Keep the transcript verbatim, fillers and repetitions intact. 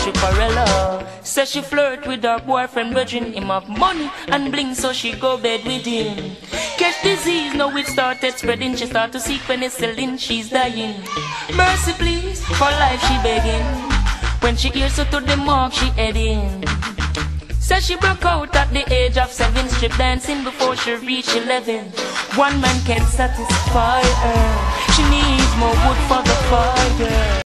Triparella. Says she flirt with her boyfriend, virgin him have money and bling, so she go bed with him. Catch disease, now it started spreading. She start to seek penicillin, she's dying. Mercy please, for life she begging. When she hears her to the mark, she heading. Says she broke out at the age of seven, strip dancing before she reached eleven. One man can't satisfy her, she needs more wood for the fire.